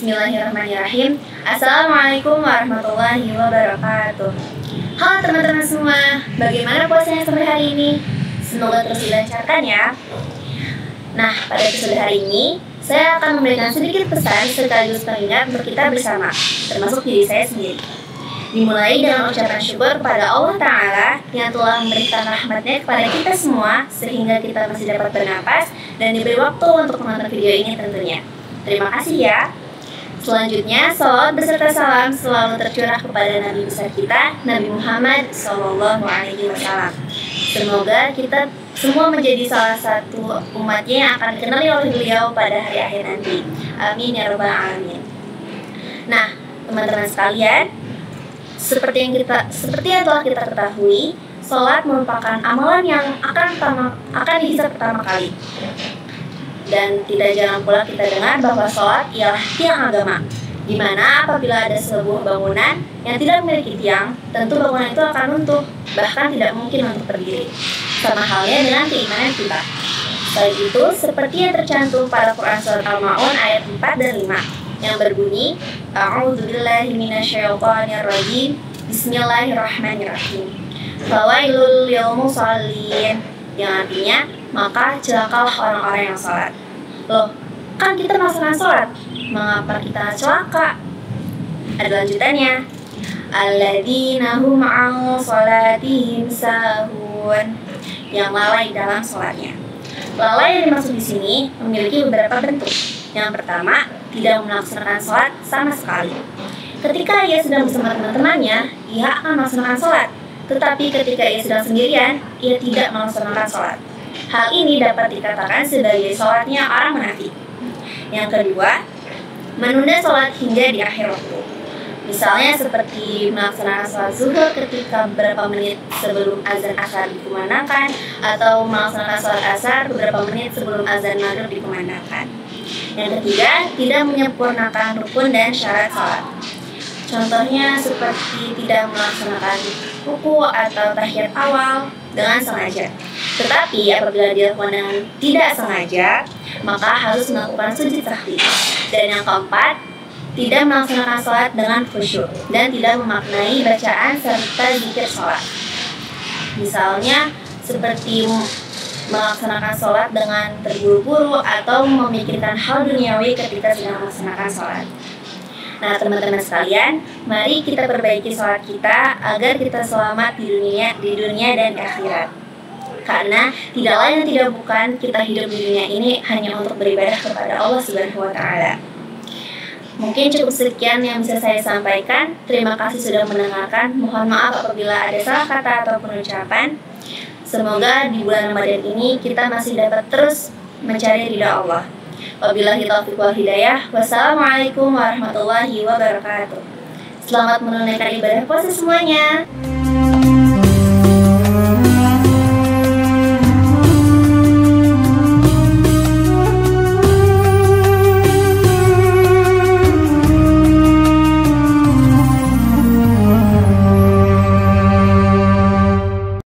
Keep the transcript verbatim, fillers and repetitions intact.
Bismillahirrahmanirrahim. Assalamualaikum warahmatullahi wabarakatuh. Halo teman-teman semua, bagaimana puasanya sampai hari ini? Semoga terus dilancarkan ya. Nah, pada episode hari ini saya akan memberikan sedikit pesan sekaligus pengingat untuk kita bersama, termasuk diri saya sendiri. Dimulai dengan ucapan syukur kepada Allah Ta'ala yang telah memberikan rahmatnya kepada kita semua sehingga kita masih dapat bernapas dan diberi waktu untuk menonton video ini tentunya. Terima kasih ya. Selanjutnya, salawat beserta salam selalu tercurah kepada Nabi besar kita, Nabi Muhammad shallallahu alaihi wasallam. Semoga kita semua menjadi salah satu umatnya yang akan dikenali oleh beliau pada hari akhir nanti. Amin ya rabbal alamin. Nah, teman-teman sekalian, seperti yang kita seperti yang telah kita ketahui, sholat merupakan amalan yang akan pertama akan dihisab pertama kali. Dan tidak jarang pula kita dengar bahwa sholat ialah tiang agama, di mana apabila ada sebuah bangunan yang tidak memiliki tiang, tentu bangunan itu akan runtuh, bahkan tidak mungkin untuk berdiri. Sama halnya dengan keimanan kita. Selain itu, seperti yang tercantum pada Quran Surat Al-Ma'un ayat empat dan lima yang berbunyi, A'udzubillahi minasyaitonirrajim, Bismillahirrahmanirrahim. Fawailul lil musallin, yang artinya, maka celakalah orang-orang yang sholat. Loh, kan kita melaksanakan sholat, mengapa kita celaka? Ada lanjutannya, alladzina hum an sholatihim sahun, yang lalai dalam sholatnya. Lalai yang dimaksud di sini memiliki beberapa bentuk. Yang pertama, tidak melaksanakan sholat sama sekali. Ketika ia sedang bersama teman-temannya, ia akan melaksanakan sholat. Tetapi ketika ia sedang sendirian, ia tidak melaksanakan sholat. Hal ini dapat dikatakan sebagai sholatnya orang munafik. Yang kedua, menunda sholat hingga di akhir waktu. Misalnya seperti melaksanakan sholat zuhur ketika beberapa menit sebelum azan asar dikumandangkan, atau melaksanakan sholat asar beberapa menit sebelum azan maghrib dikumandangkan. Yang ketiga, tidak menyempurnakan rukun dan syarat sholat. Contohnya seperti tidak melaksanakan ruku atau tahiyat awal dengan sengaja. Tetapi apabila dilakukan dengan tidak sengaja, maka harus melakukan sujud sahwi. Dan yang keempat, tidak melaksanakan sholat dengan khusyuk dan tidak memaknai bacaan serta zikir sholat. Misalnya seperti melaksanakan sholat dengan terburu-buru atau memikirkan hal duniawi ketika sedang melaksanakan sholat. Nah, teman-teman sekalian, mari kita perbaiki sholat kita agar kita selamat di dunia, di dunia dan di akhirat. Karena tidak lain dan tidak bukan kita hidup di dunia ini hanya untuk beribadah kepada Allah Subhanahu wa Ta'ala. Mungkin cukup sekian yang bisa saya sampaikan. Terima kasih sudah mendengarkan. Mohon maaf apabila ada salah kata ataupun ucapan. Semoga di bulan Ramadan ini kita masih dapat terus mencari ridha Allah. Wabillahi taufiq wal hidayah. Wassalamualaikum warahmatullahi wabarakatuh. Selamat menunaikan ibadah puasa semuanya.